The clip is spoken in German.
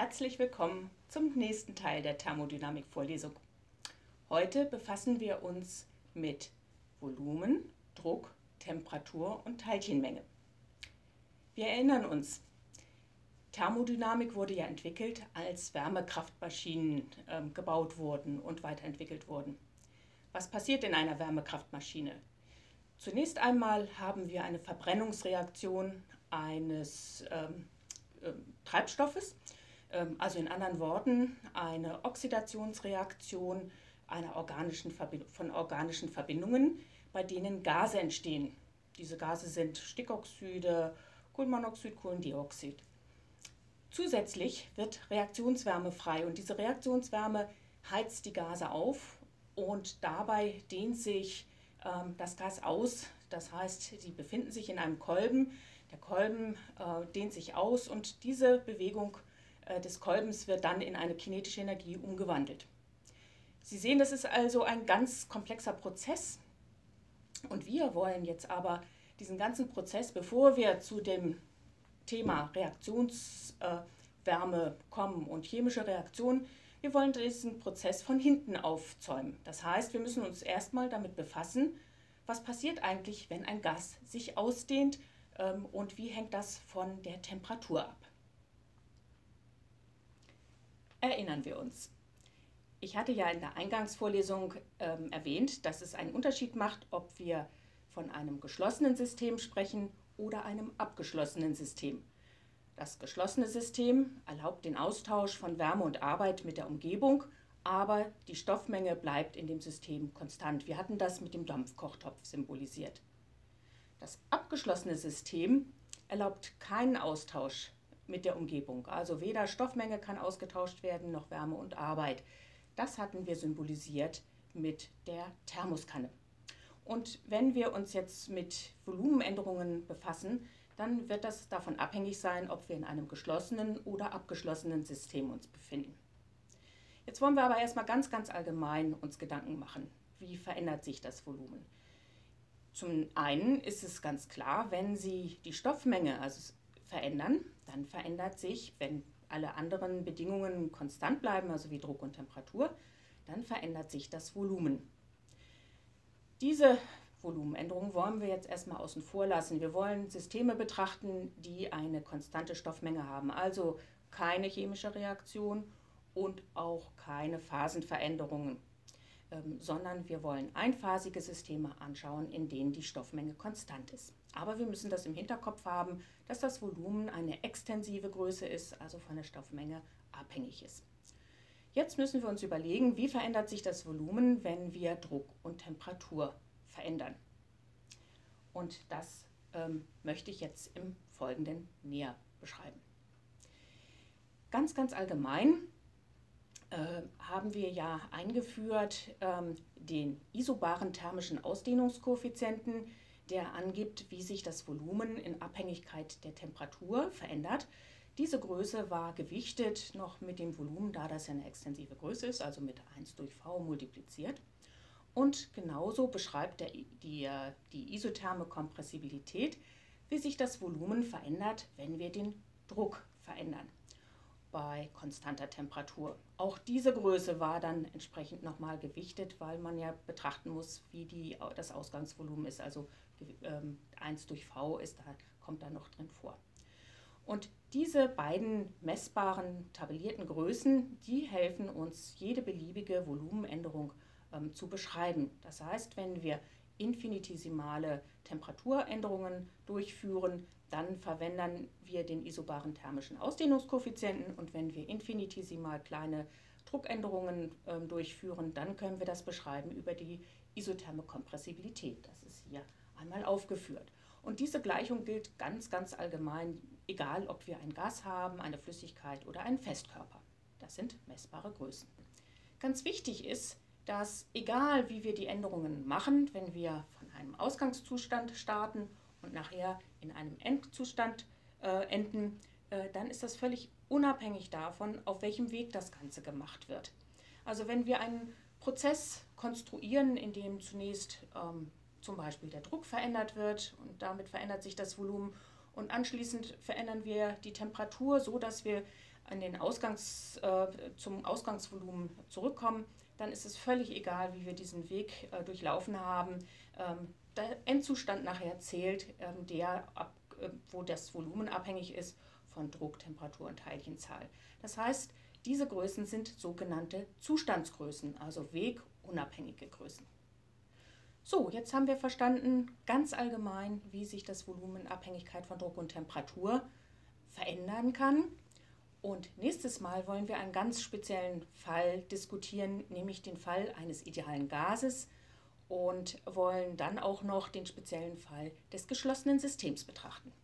Herzlich willkommen zum nächsten Teil der Thermodynamik-Vorlesung. Heute befassen wir uns mit Volumen, Druck, Temperatur und Teilchenmenge. Wir erinnern uns, Thermodynamik wurde ja entwickelt, als Wärmekraftmaschinen gebaut wurden und weiterentwickelt wurden. Was passiert in einer Wärmekraftmaschine? Zunächst einmal haben wir eine Verbrennungsreaktion eines Treibstoffes, also in anderen Worten eine Oxidationsreaktion von organischen Verbindungen, bei denen Gase entstehen. Diese Gase sind Stickoxide, Kohlenmonoxid, Kohlendioxid. Zusätzlich wird Reaktionswärme frei und diese Reaktionswärme heizt die Gase auf und dabei dehnt sich das Gas aus. Das heißt, sie befinden sich in einem Kolben. Der Kolben dehnt sich aus und diese Bewegung des Kolbens wird dann in eine kinetische Energie umgewandelt. Sie sehen, das ist also ein ganz komplexer Prozess und wir wollen jetzt aber diesen ganzen Prozess, bevor wir zu dem Thema Reaktionswärme kommen und chemische Reaktionen, wir wollen diesen Prozess von hinten aufzäumen. Das heißt, wir müssen uns erstmal damit befassen, was passiert eigentlich, wenn ein Gas sich ausdehnt und wie hängt das von der Temperatur ab. Erinnern wir uns. Ich hatte ja in der Eingangsvorlesung erwähnt, dass es einen Unterschied macht, ob wir von einem geschlossenen System sprechen oder einem abgeschlossenen System. Das geschlossene System erlaubt den Austausch von Wärme und Arbeit mit der Umgebung, aber die Stoffmenge bleibt in dem System konstant. Wir hatten das mit dem Dampfkochtopf symbolisiert. Das abgeschlossene System erlaubt keinen Austausch mit der Umgebung. Also weder Stoffmenge kann ausgetauscht werden, noch Wärme und Arbeit. Das hatten wir symbolisiert mit der Thermoskanne. Und wenn wir uns jetzt mit Volumenänderungen befassen, dann wird das davon abhängig sein, ob wir in einem geschlossenen oder abgeschlossenen System uns befinden. Jetzt wollen wir aber erstmal ganz allgemein uns Gedanken machen. Wie verändert sich das Volumen? Zum einen ist es ganz klar, wenn Sie die Stoffmenge verändern, dann verändert sich, wenn alle anderen Bedingungen konstant bleiben, also wie Druck und Temperatur, dann verändert sich das Volumen. Diese Volumenänderung wollen wir jetzt erstmal außen vor lassen. Wir wollen Systeme betrachten, die eine konstante Stoffmenge haben, also keine chemische Reaktion und auch keine Phasenveränderungen, sondern wir wollen einphasige Systeme anschauen, in denen die Stoffmenge konstant ist. Aber wir müssen das im Hinterkopf haben, dass das Volumen eine extensive Größe ist, also von der Stoffmenge abhängig ist. Jetzt müssen wir uns überlegen, wie verändert sich das Volumen, wenn wir Druck und Temperatur verändern. Und das möchte ich jetzt im Folgenden näher beschreiben. Ganz allgemein haben wir ja eingeführt den isobaren thermischen Ausdehnungskoeffizienten, der angibt, wie sich das Volumen in Abhängigkeit der Temperatur verändert. Diese Größe war gewichtet noch mit dem Volumen, da das ja eine extensive Größe ist, also mit 1 durch V multipliziert. Und genauso beschreibt die isotherme Kompressibilität, wie sich das Volumen verändert, wenn wir den Druck verändern bei konstanter Temperatur. Auch diese Größe war dann entsprechend nochmal gewichtet, weil man ja betrachten muss, wie das Ausgangsvolumen ist. Also 1 durch V kommt da noch drin vor. Und diese beiden messbaren tabellierten Größen, die helfen uns, jede beliebige Volumenänderung zu beschreiben. Das heißt, wenn wir infinitesimale Temperaturänderungen durchführen, dann verwenden wir den isobaren thermischen Ausdehnungskoeffizienten und wenn wir infinitesimal kleine Druckänderungen durchführen, dann können wir das beschreiben über die isotherme Kompressibilität. Das ist hier einmal aufgeführt. Und diese Gleichung gilt ganz allgemein, egal ob wir ein Gas haben, eine Flüssigkeit oder einen Festkörper. Das sind messbare Größen. Ganz wichtig ist, dass egal wie wir die Änderungen machen, wenn wir von einem Ausgangszustand starten und nachher in einem Endzustand enden, dann ist das völlig unabhängig davon, auf welchem Weg das Ganze gemacht wird. Also wenn wir einen Prozess konstruieren, in dem zunächst zum Beispiel der Druck verändert wird und damit verändert sich das Volumen und anschließend verändern wir die Temperatur so, dass wir zum Ausgangsvolumen zurückkommen, dann ist es völlig egal, wie wir diesen Weg durchlaufen haben. Der Endzustand nachher zählt, wo das Volumen abhängig ist von Druck, Temperatur und Teilchenzahl. Das heißt, diese Größen sind sogenannte Zustandsgrößen, also wegunabhängige Größen. So, jetzt haben wir verstanden, ganz allgemein, wie sich das Volumen in Abhängigkeit von Druck und Temperatur verändern kann. Und nächstes Mal wollen wir einen ganz speziellen Fall diskutieren, nämlich den Fall eines idealen Gases und wollen dann auch noch den speziellen Fall des geschlossenen Systems betrachten.